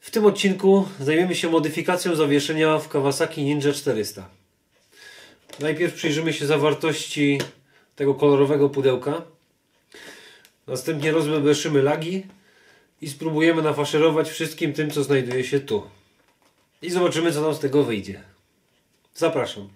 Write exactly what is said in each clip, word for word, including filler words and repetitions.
W tym odcinku zajmiemy się modyfikacją zawieszenia w Kawasaki Ninja czterysta. Najpierw przyjrzymy się zawartości tego kolorowego pudełka. Następnie rozbebeszymy lagi i spróbujemy nafaszerować wszystkim tym, co znajduje się tu. I zobaczymy, co nam z tego wyjdzie. Zapraszam.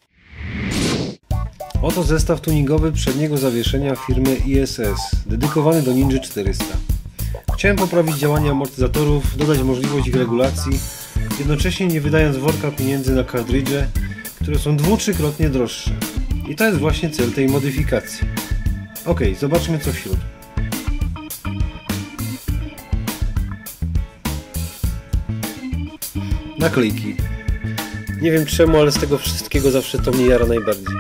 Oto zestaw tuningowy przedniego zawieszenia firmy I S S, dedykowany do Ninja czterysta. Chciałem poprawić działanie amortyzatorów, dodać możliwość ich regulacji, jednocześnie nie wydając worka pieniędzy na kartridże, które są dwu-, trzykrotnie droższe. I to jest właśnie cel tej modyfikacji. Ok, zobaczmy co wśród. Naklejki. Nie wiem czemu, ale z tego wszystkiego zawsze to mnie jara najbardziej.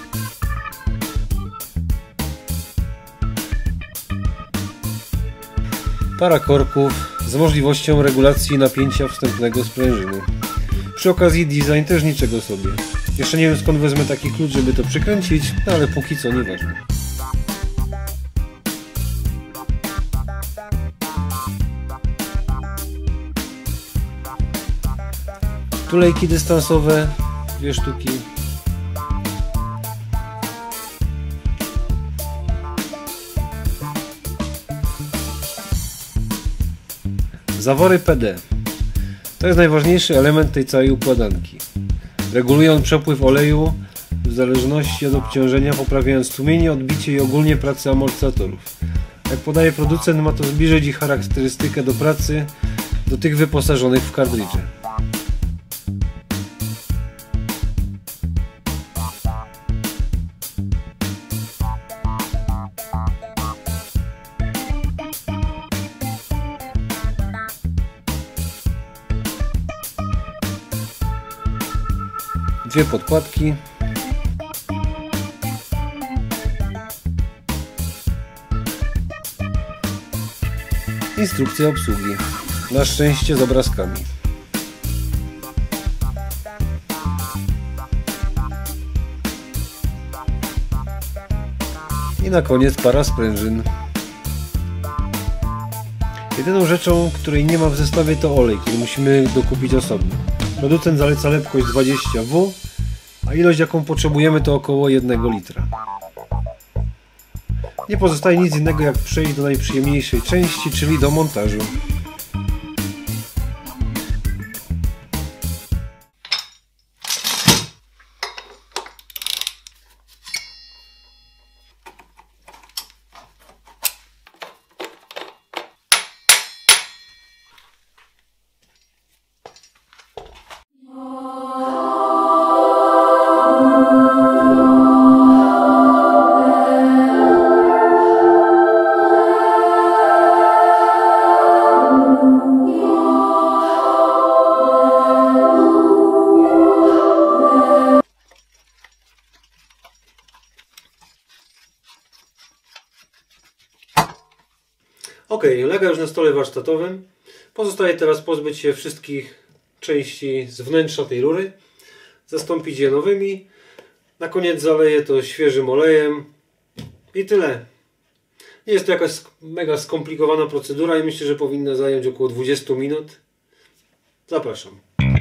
Para korków z możliwością regulacji napięcia wstępnego sprężyny. Przy okazji design też niczego sobie. Jeszcze nie wiem, skąd wezmę taki klucz, żeby to przykręcić, no ale póki co nieważne. Tulejki dystansowe, dwie sztuki. Zawory P D. To jest najważniejszy element tej całej układanki. Reguluje on przepływ oleju w zależności od obciążenia, poprawiając tłumienie, odbicie i ogólnie pracę amortyzatorów. Jak podaje producent, ma to zbliżyć ich charakterystykę do pracy do tych wyposażonych w kartridże. Dwie podkładki. Instrukcja obsługi. Na szczęście z obrazkami. I na koniec para sprężyn. Jedyną rzeczą, której nie ma w zestawie, to olej, który musimy dokupić osobno. Producent zaleca lepkość dwadzieścia W, a ilość jaką potrzebujemy to około jednego litra. Nie pozostaje nic innego jak przejść do najprzyjemniejszej części, czyli do montażu. Ok, lega już na stole warsztatowym. Pozostaje teraz pozbyć się wszystkich części z wnętrza tej rury, zastąpić je nowymi. Na koniec zaleję to świeżym olejem i tyle. Nie jest to jakaś mega skomplikowana procedura i myślę, że powinna zająć około dwadzieścia minut. Zapraszam.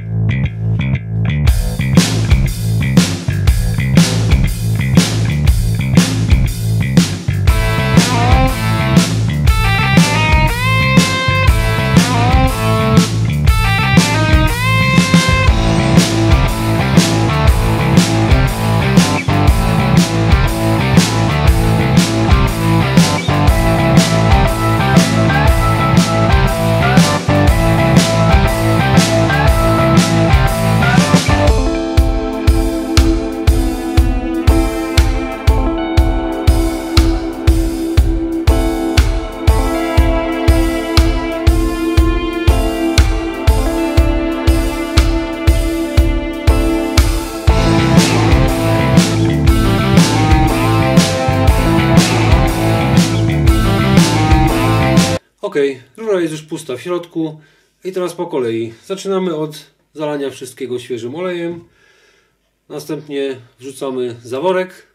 Ok, rura jest już pusta w środku i teraz po kolei. Zaczynamy od zalania wszystkiego świeżym olejem. Następnie wrzucamy zaworek,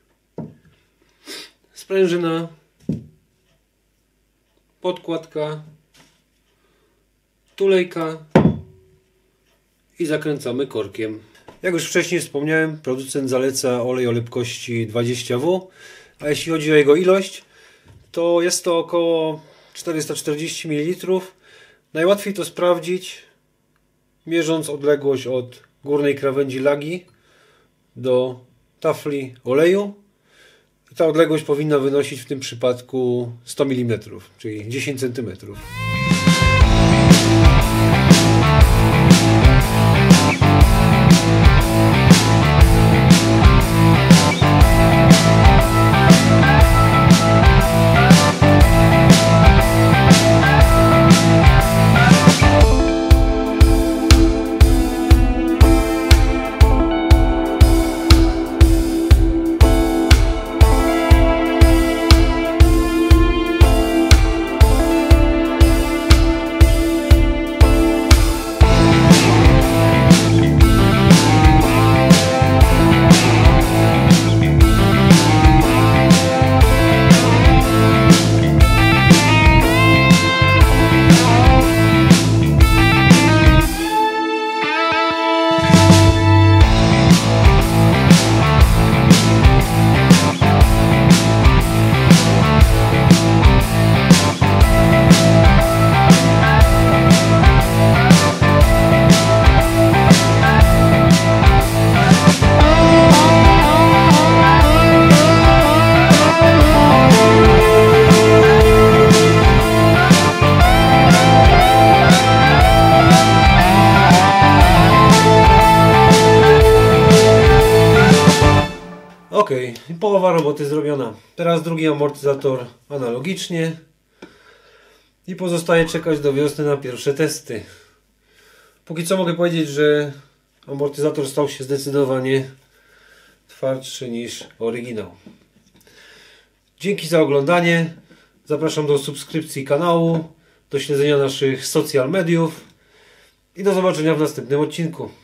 sprężyna, podkładka, tulejka i zakręcamy korkiem. Jak już wcześniej wspomniałem, producent zaleca olej o lepkości dwadzieścia W, a jeśli chodzi o jego ilość, to jest to około czterysta czterdzieści mililitrów. Najłatwiej to sprawdzić, mierząc odległość od górnej krawędzi lagi do tafli oleju. I ta odległość powinna wynosić w tym przypadku sto milimetrów, czyli dziesięć centymetrów. Ok, połowa roboty zrobiona. Teraz drugi amortyzator analogicznie i pozostaje czekać do wiosny na pierwsze testy. Póki co mogę powiedzieć, że amortyzator stał się zdecydowanie twardszy niż oryginał. Dzięki za oglądanie. Zapraszam do subskrypcji kanału, do śledzenia naszych social mediów i do zobaczenia w następnym odcinku.